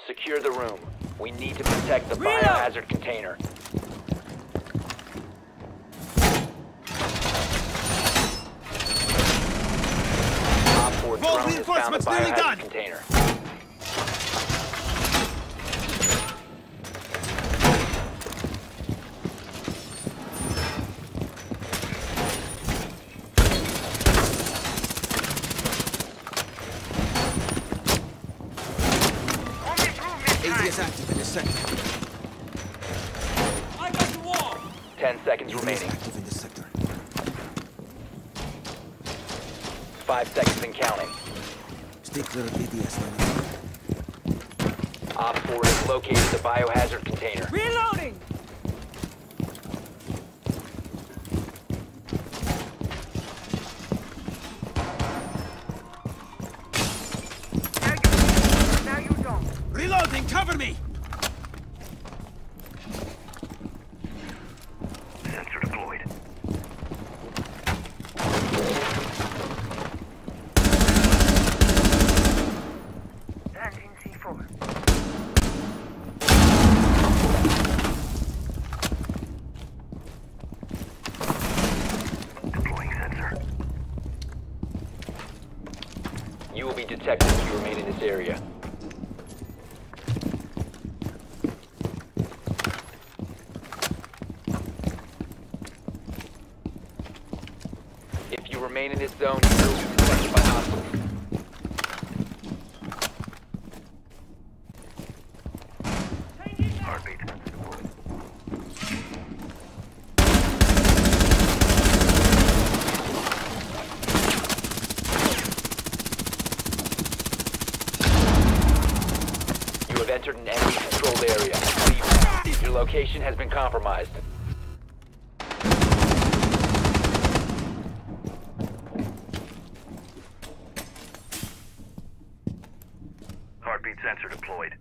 Secure the room. We need to protect the biohazard container. Op 4 drone has found the biohazard container. AZ active in a sector. I got the wall! 10 seconds AZ remaining. active in the sector. 5 seconds and counting. Stay clear of ADS line. Op 4 has located the biohazard container. Reloading! Now you don't. Reloading, cover me! Sensor deployed. Planting C4. Deploying sensor. You will be detected if you remain in this area. If you remain in this zone, you will be detected by hostiles. Heartbeat. You have entered an enemy-controlled area. Leave. Your location has been compromised. Heartbeat sensor deployed.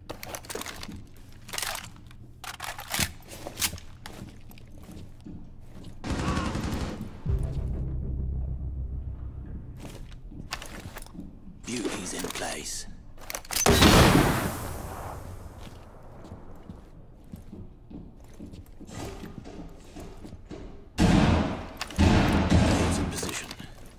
Beauty's in place. It's in position.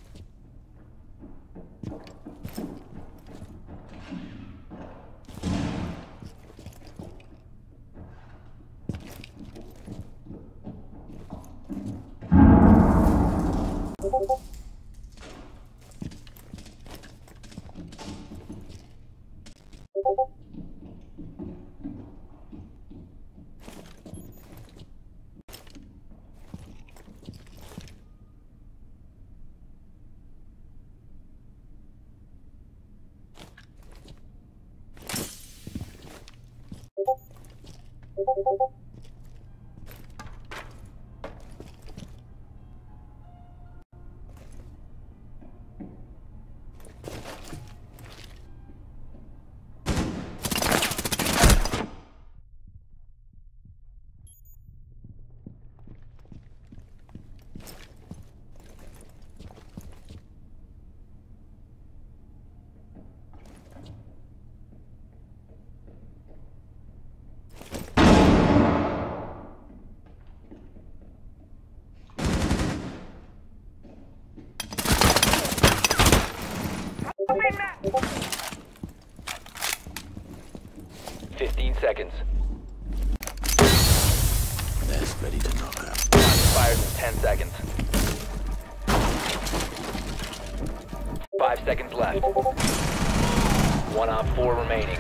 Moving now. 15 seconds. That's ready to knock out. Expires in 10 seconds. 5 seconds left. 1 op 4 remaining.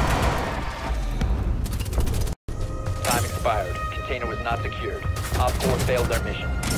Time expired. Container was not secured. Op 4 failed their mission.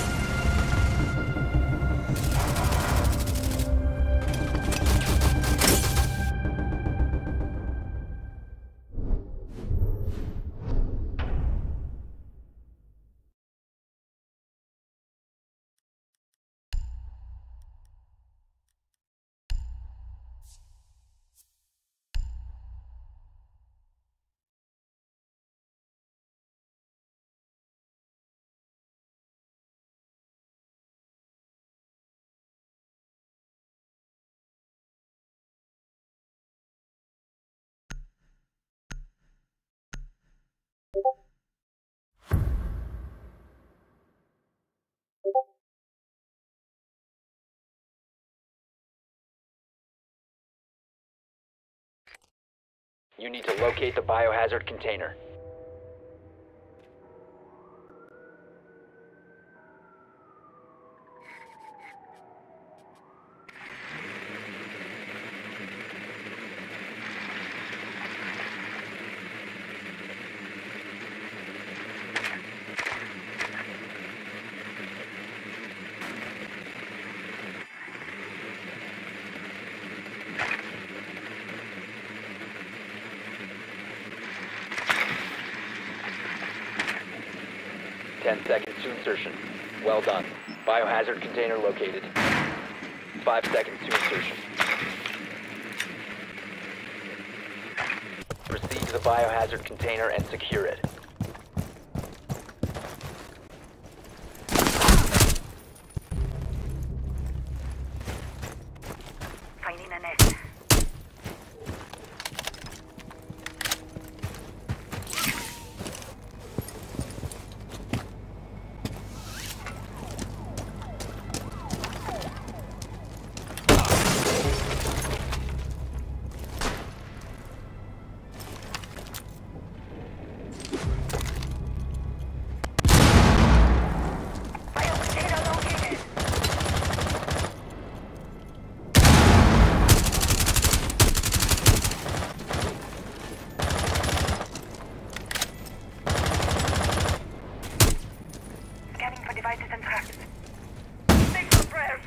You need to locate the biohazard container. Ten seconds to insertion. Well done. Biohazard container located. 5 seconds to insertion. Proceed to the biohazard container and secure it. Finding a nest. Biocontainer located. Scanning for devices and traps. Thanks for prayers.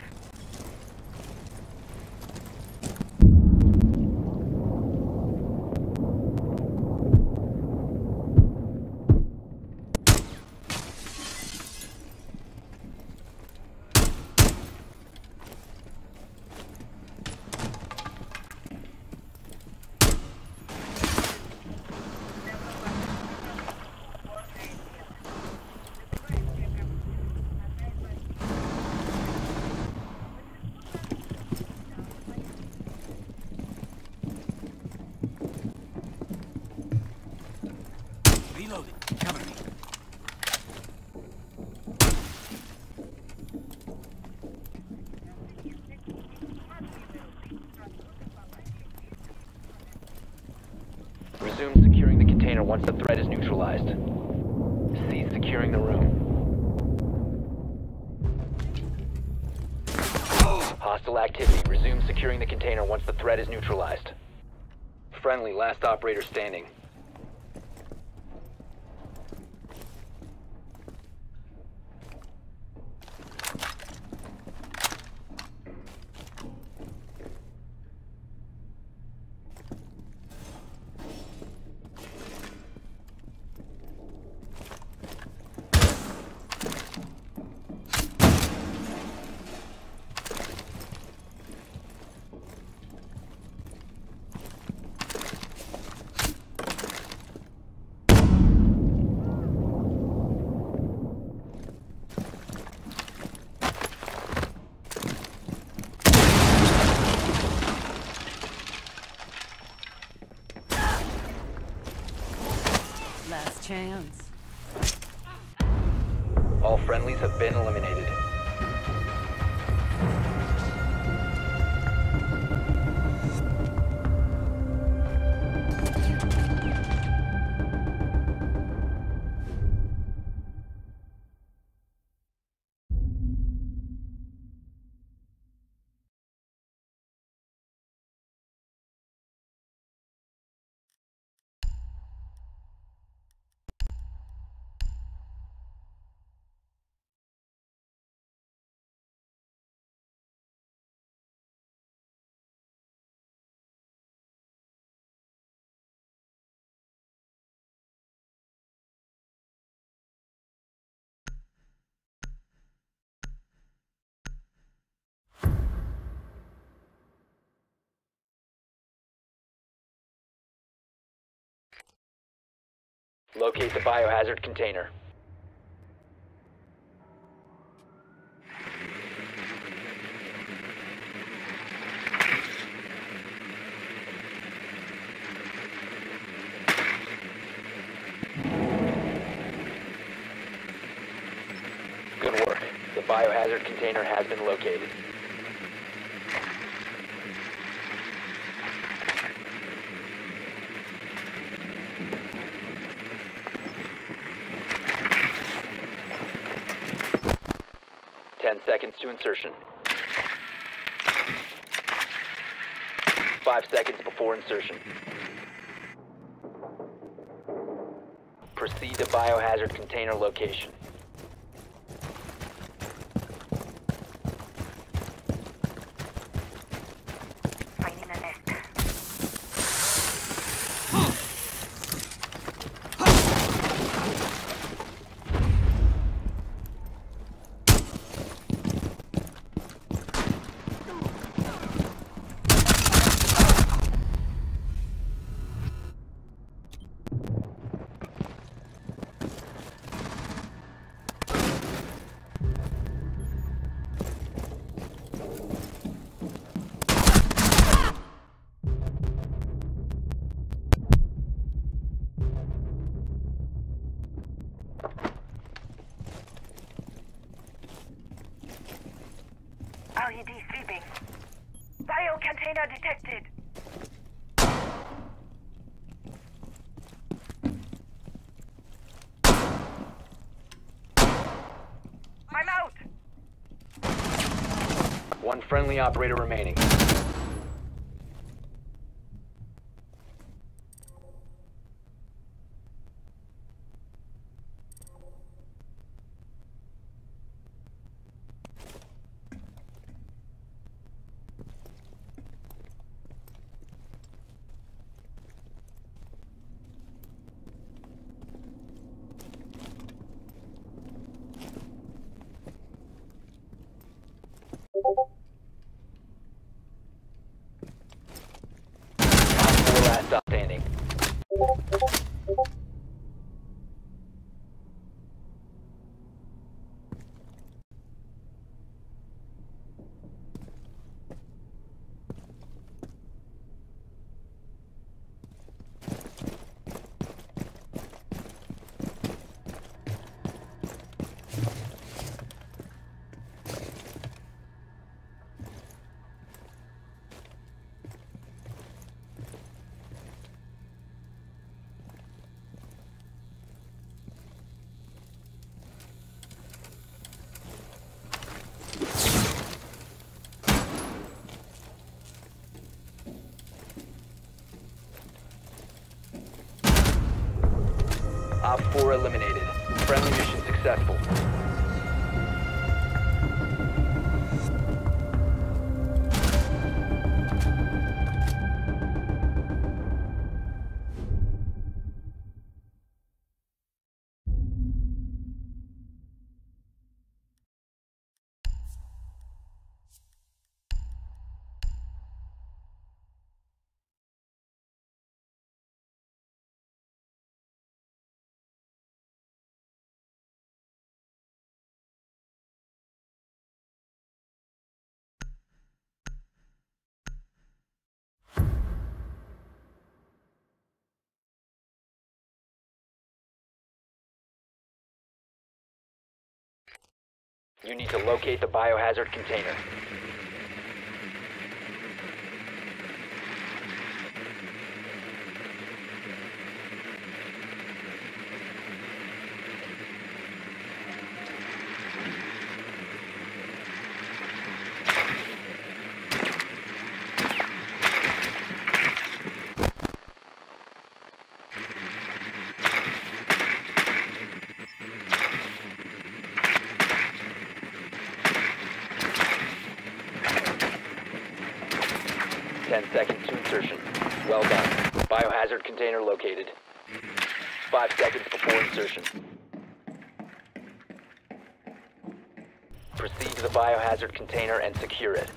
Reloading. Cover me. Resume securing the container once the threat is neutralized. Cease securing the room. Hostile activity. Resume securing the container once the threat is neutralized. Friendly, last operator standing. Last chance. All friendlies have been eliminated. Locate the biohazard container. Good work. The biohazard container has been located. 10 seconds to insertion. 5 seconds before insertion. Proceed to biohazard container location. Finding a nest. RED sweeping. Bio container detected. I'm out. One friendly operator remaining. Four last stop standing. Op 4 eliminated. Friendly mission successful. You need to locate the biohazard container. Seconds to insertion. Well done. Biohazard container located. 5 seconds before insertion. Proceed to the biohazard container and secure it.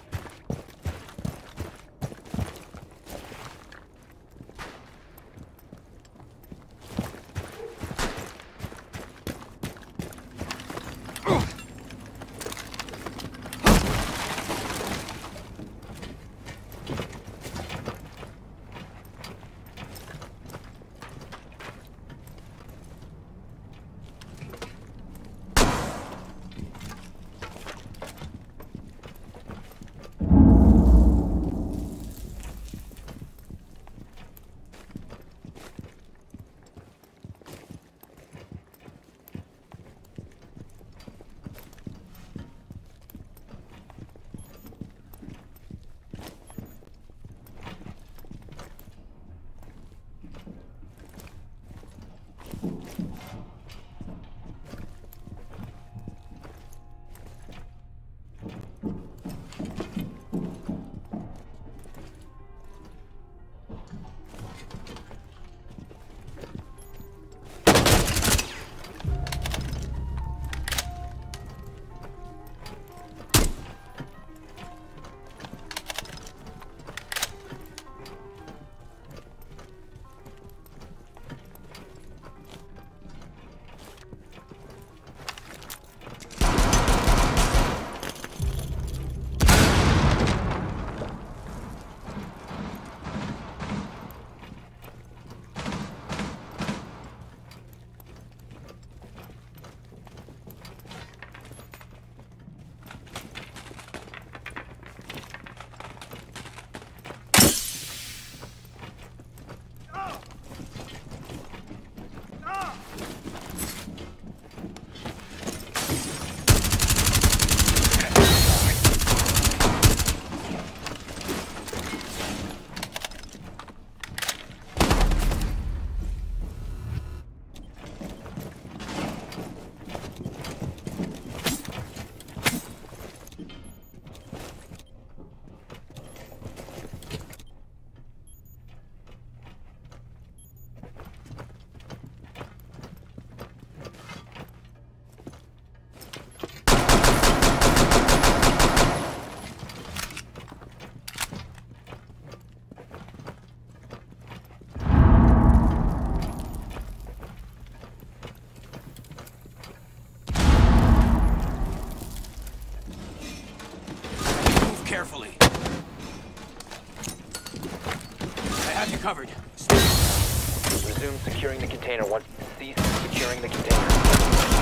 covered. Resume securing the container once cease securing the container.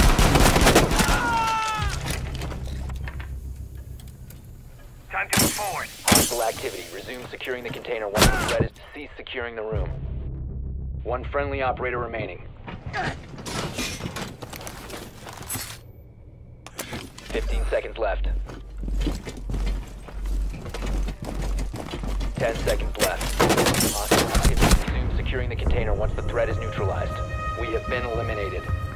Time to move forward. Hostile activity. Resume securing the container once the threat is cease securing the room. One friendly operator remaining. 15 seconds left. 10 seconds left. Hostile activity. Resume securing the container once the threat is neutralized. We have been eliminated.